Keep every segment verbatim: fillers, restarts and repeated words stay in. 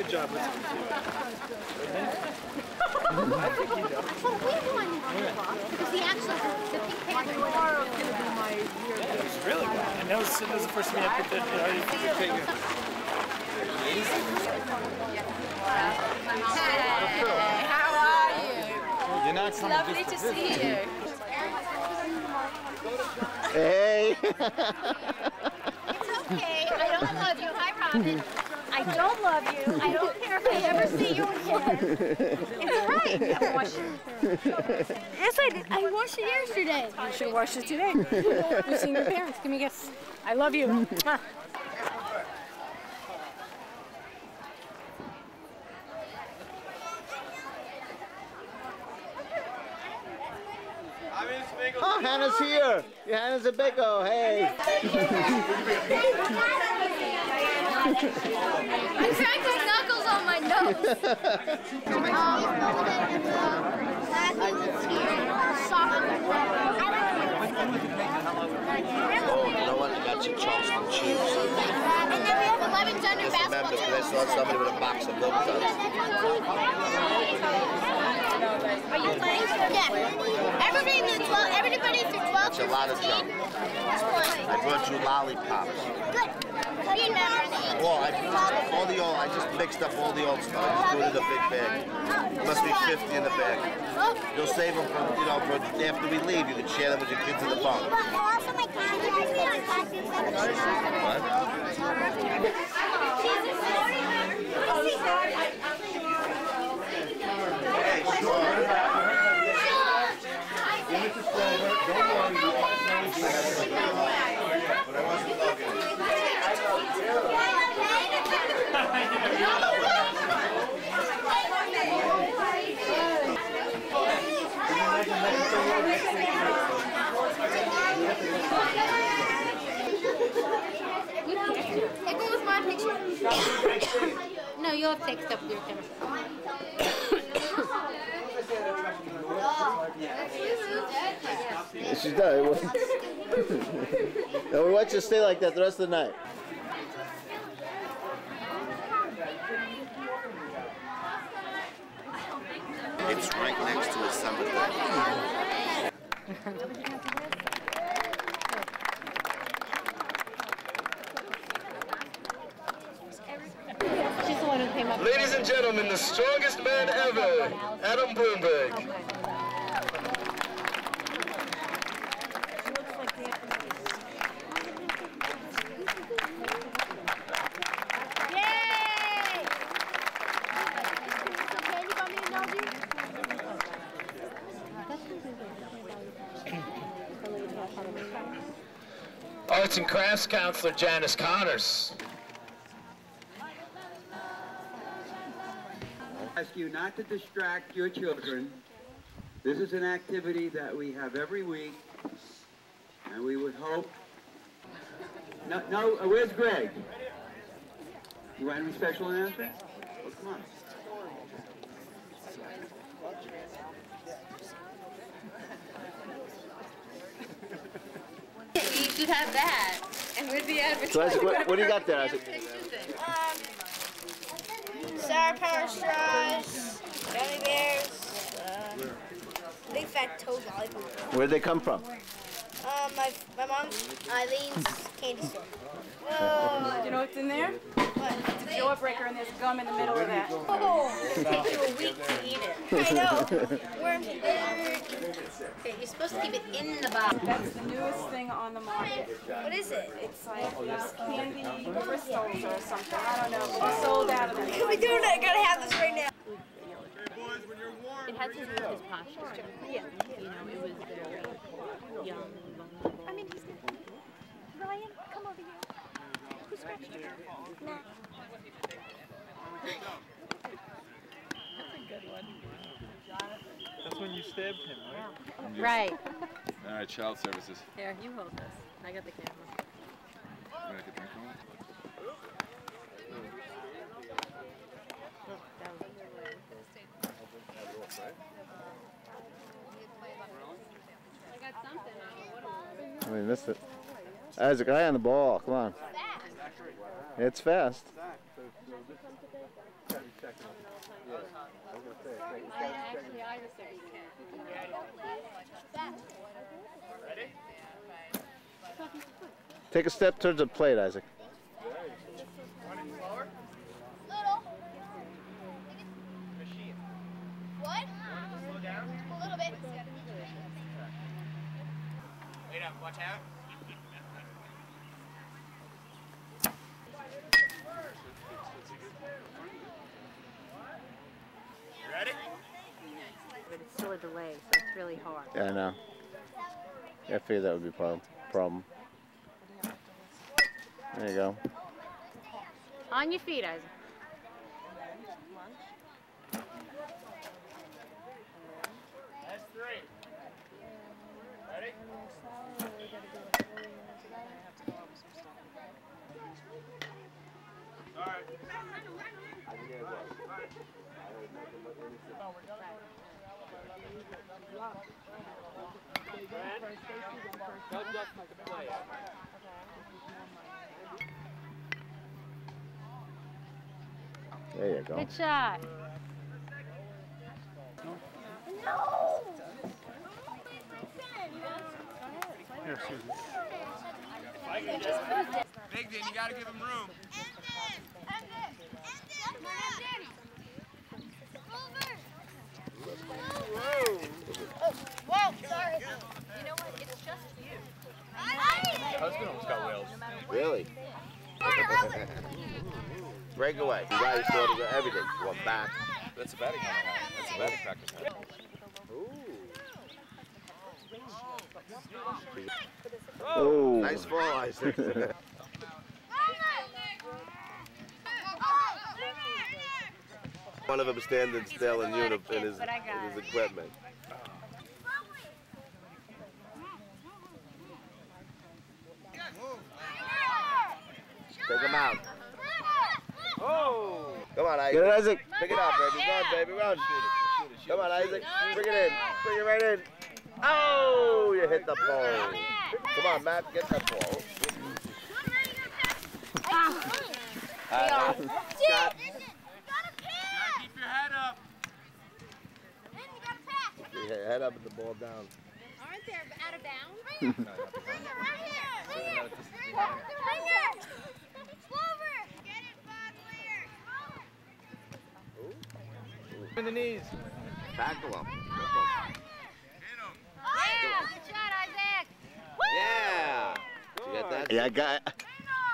good job listening to you. I think he does. Well, we won because he actually, the Pink Panther was going to be my year. Yeah, it was really good. And that was, that was the first time I put that, you know, I didn't think you'd take it. Hey, how are you? You're not It's lovely to see you. Hey! It's okay. I don't love you. Hi, Robin. I don't love you. I don't care if I ever see you again. It's right. I washed it. Yes, I did. I washed it yesterday. You should have washed it today. You've seen your parents. Give me a kiss. I love you. Oh, Hannah's here. Yeah, Hannah's at Baco. Hey. I cracked his knuckles on my nose. Oh, you know what? I got some Charleston cheese. And then we have eleven Thunder basketball Remember, because I saw somebody with a box of milk duds. Are you playing? Yeah. Everybody through twelve. Everybody through twelve. It's a lot of junk. I brought you lollipops. Good. You remember me? Well, I all the old. I just mixed up all the old stuff. I just threw it in a big bag. There must be fifty in the bag. You'll save them for, you know, for after we leave. You can share them with your kids in the bunk. Hey, sure. Give it to Clover. Don't worry. But I wasn't looking. Hey, go with my picture. No, you'll have to take stuff with your camera. She's done. No, we want you to stay like that the rest of the night. It's right next to a cemetery. Ladies and gentlemen, the strongest man ever, Adam Bloomberg. Arts and Crafts Counselor Janice Connors. I ask you not to distract your children. This is an activity that we have every week, and we would hope... No, no, uh, where's Greg? You want any special announcements? Oh, come on. You should have that. And with the advertising. So Isaac, what, what do you got there, Isaac? Um, sour power straws, gummy bears, uh, big fat toad lollipop. Where'd they come from? Um, my my mom's Eileen's candy store. Whoa! Do you know what's in there? What? It's a jawbreaker and there's gum in the middle of that. Oh, it takes you a week to eat it. I know. Worms and Okay, you're supposed to keep it in the box. That's the newest thing on the market. What is it? It's like these candy crystals or something. I don't know. But we sold out of them. Can we do it? I gotta have this right now. It had to do with his posture. Yeah. You know, it was very young and vulnerable. I mean, he's not. Ryan, come over here. Who scratched you? Matt. That's a good one. That's when you stabbed him, right? Right. All right, child services. Here, you hold this. I got the camera. You want to get the drink on? I got something. I mean, missed it. Isaac, eye on the ball. Come on. It's fast. Take a step towards the plate, Isaac. What? Slow down? A little bit. Wait up, watch out. Ready? But it's still a delay, so it's really hard. Yeah, I know. Yeah, I figured that would be a problem. problem. There you go. On your feet, Isaac. That's three. Ready? All right. There you go. Good shot. Here, Susan. Big Dan, you gotta give him room. Whoa, sorry. You know what? It's just you. My husband almost got whales. Really? Breakaway. You guys saw to go everything. Going back. That's a batting helmet. That's a batting practice helmet. Oh. Nice ball, Isaac. One of them standing still in unit in his, in his equipment. Take him out. Oh! Come on, Isaac. Get it, Isaac. Pick it up, baby. Run, baby, run. Come on, Isaac. Bring it in. Bring it right in. Oh, you hit the pole. Come on, Matt. Get that ball. Gotta keep your head up. Your head up and the ball down. Aren't they out of bounds? No, not behind. Right here. Right here. Right here. Slower. Get it, Bob. Clear. In the knees. Tackle him. Oh, good shot, Isaac. Yeah. You got that? Yeah, I got it.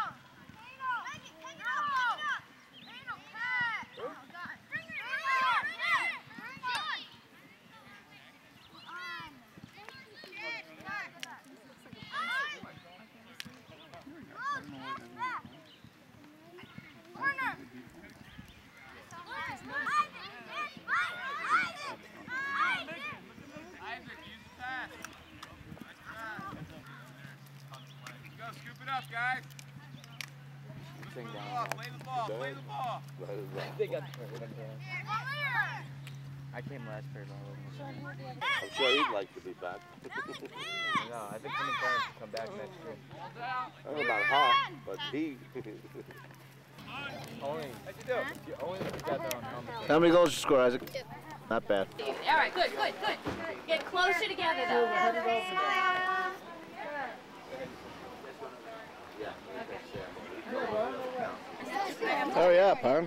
Guys, play the ball, play the ball, play the ball. They got I came last period. I'm sure he'd like to be back. No, I think coming back to come back next year. I don't know about how, but he. Only, only if you got their own helmet. How many goals did you score, Isaac? Not bad. All right, good, good, good. Get closer together, though. Hurry up, huh?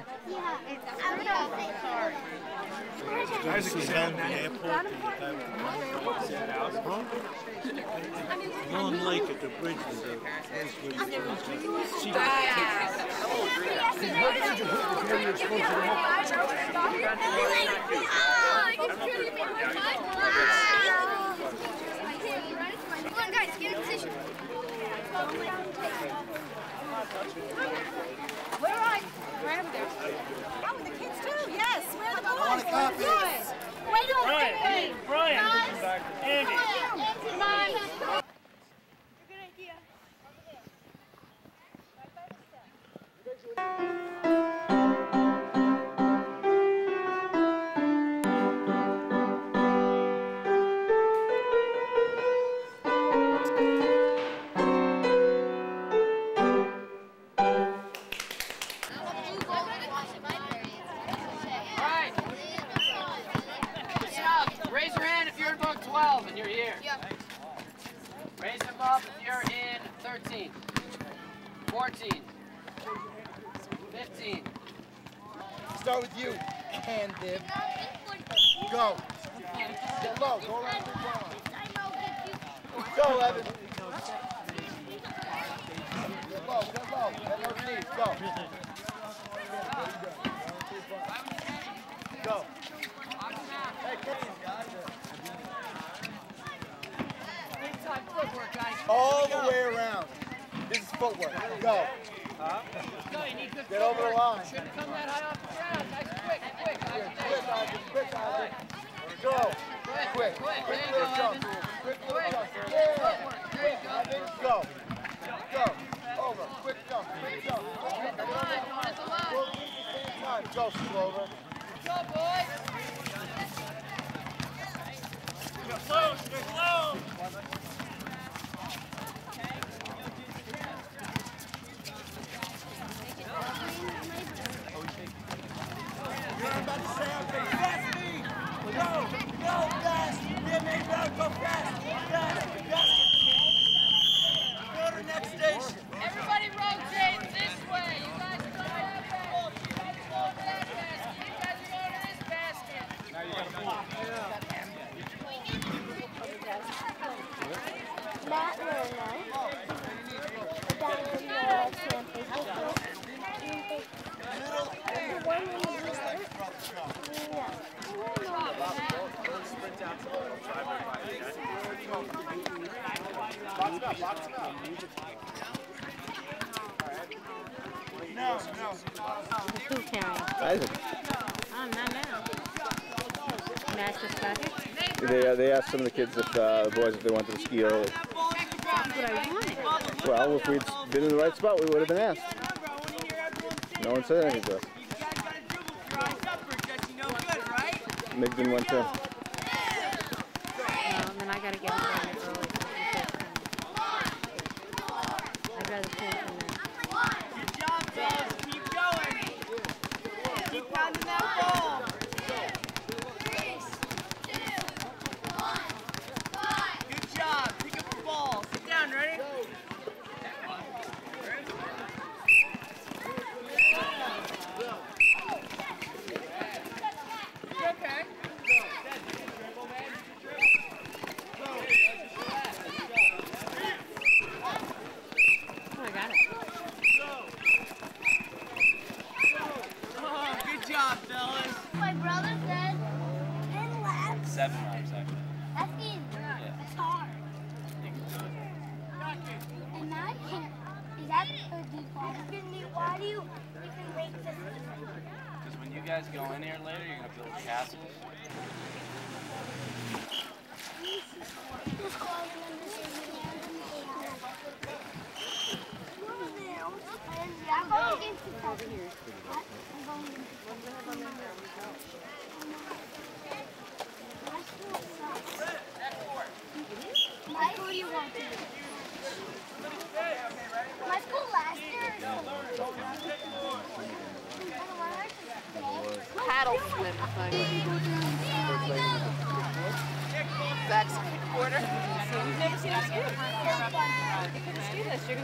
Isaac was down in the airport the guy with the huh? Long Lake at the bridge was there. Come on, guys, get in position. Where are you? Right over there. Oh, with the kids too. Yes, where are the boys? Yes. Wait a minute. Brian, Andy. Come on. Good idea. fourteen. fifteen. Start with you, Candid. Go. Get low. Go around the ball. Go, Evan. Get low. Get low. Get low knees. Go. Go. Hey, Big time footwork, guys. all the way around. This is footwork. Go. Huh? No, you need good Get over the line. Shouldn't come that high off the ground. Nice, quick, quick, guys. Quick, Isaac. Quick, Isaac. Go. Quick, Quick. quick. Quick There you little go, jump. Evan. Quick little Quick. jump. There you Yeah. go. Quick, Evan. Go. Go. Over. Quick jump. Quick jump. Hit the line. Don't hit the line. Go, same time. Go, Slover. Go, boys. Go slow, stay slow. You're about to say something. Fast me. Go, go fast. Yeah, man, go, go fast. Fast, fast. Go to the next station. Everybody rotate this way. You guys are going that way. You guys go over that basket. You guys are going to this basket. Now you gotta move. Matt Lerner. The one in the blue shirt. Sprint out to the driveway by box it up, box it up. No, no. Who's carrying? Isaac. Oh, not now. That's the second. They, uh, they asked some of the kids, if uh, the boys, if they wanted to ski early. That's what I wanted. Well, if we'd been in the right spot, we would have been asked. No one said anything to us. Migden went too. No, and then I gotta get home early. I'd rather play than that. Good job, fellas. Keep going. Keep pounding that ball. Good job. Pick up the ball. Sit down. Ready? Okay. Oh, I got it. Oh, good job, fellas. My brother said ten laps. Seven laps, actually. That's easy. That's hard. And now I can. Is that a default? Why do you even make this? Because when you guys go in here later, you're going to build castles. I'm going against the top here. What? I'm going against the top. My school sucks. My school you want to do? My school last year. Paddle swim thing. That's a quarter. You've never seen us ski. You couldn't ski this year.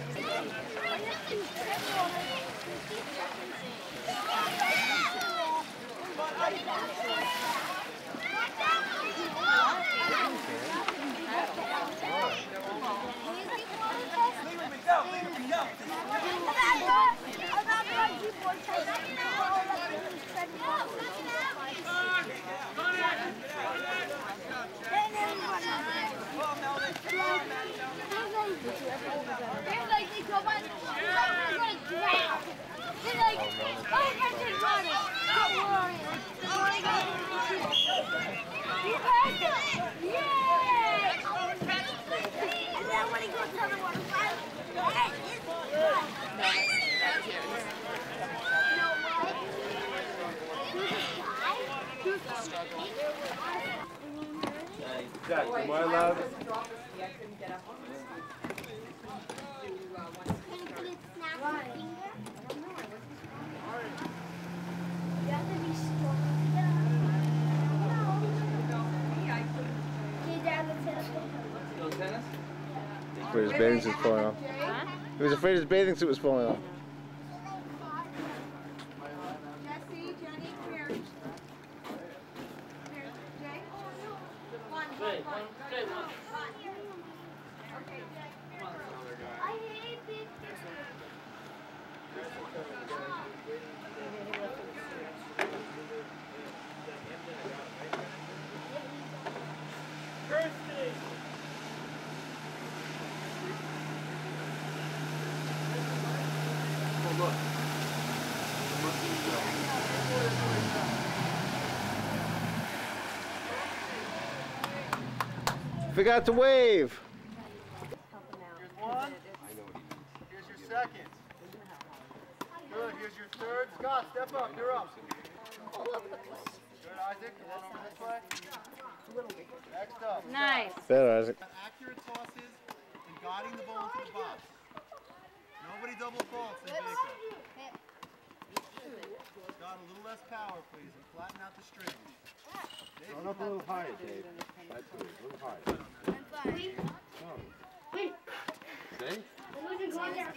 Jack, am I allowed? Where his bearings is falling off. Huh? He was afraid his bathing suit was falling off. Jesse, Jenny, come here. Here, Jay. One, one, one. Okay, Jay. I hate big Kirsty! Oh, look. Forgot to wave. Here's one. Here's your second. Good. Here's your third. Scott, step up. You're up. Good, Isaac. Come on over this way. Next up. Nice. Better, Isaac. Accurate tosses and guiding the ball into the box. Nobody double faults in Baco. Scott, a little less power, please, and flatten out the string. Run up a little higher, Dave. That's good. A little higher. Wait. See? I wasn't going there.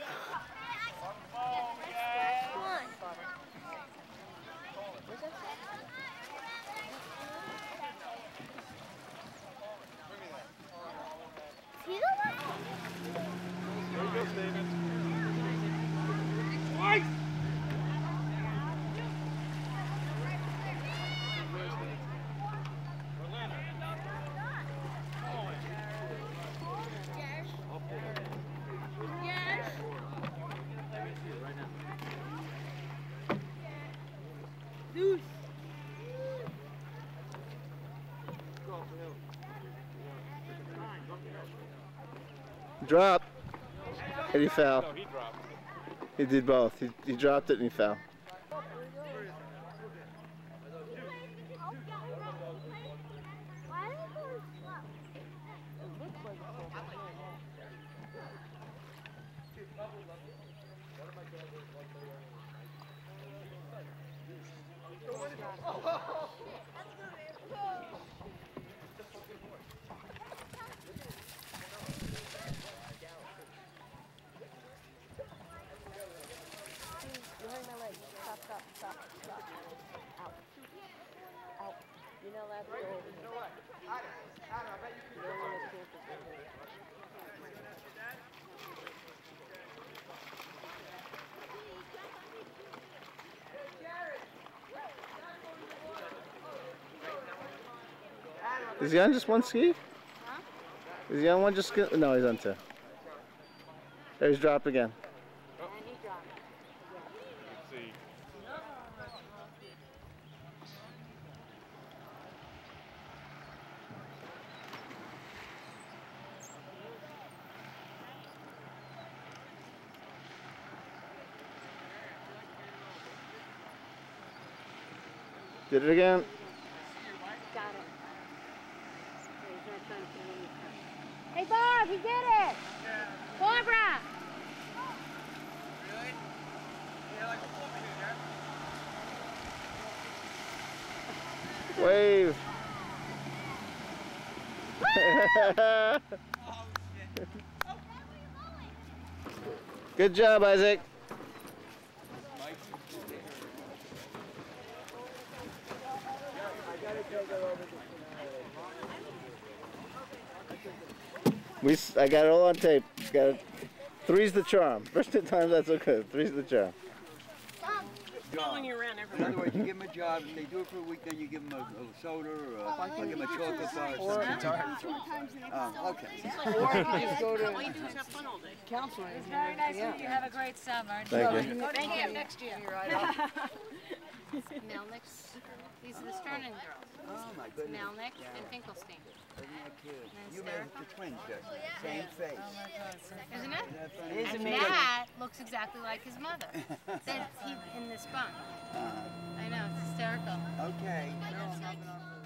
There you go, Steven. Twice! Drop. And he fell. No, he dropped. He did both. He, he dropped it and he fell. Behind my leg. Stop, stop, stop, stop. Out. Out. You're not allowed to go over there. You know what? Adam, Adam, I bet you can go over there. Is he on just one ski? Huh? Is he on one just ski? No, he's on two. There, he's dropped again. And he dropped. Let's see. Did it again. Got it. Hey, Bob, he did it! Barbara! Really? Yeah, like a full minute, Wave. Good job, Isaac. We, s- I got it all on tape. Got it. Three's the charm. First two times that's okay. Three's the charm. Following you around everywhere. In other words, you give them a job. If they do it for a week, then you give them a, a soda or a, oh, give them a chocolate bar or something. Oh, okay. Or you just go to All you do is have fun all day. counseling. It's very nice of you. Have a great summer. Thank you. Go to camp next year. Melnick's. These are the Sterling girls. Oh my goodness. Melnick Yeah. and Finkelstein. Isn't that cute? And You made the twins, Jesse. Same face. Oh my God, so isn't it? Isn't that funny? And amazing. that looks exactly like his mother. That's he in this bunk. Uh, I know, it's hysterical. okay. No, no, no.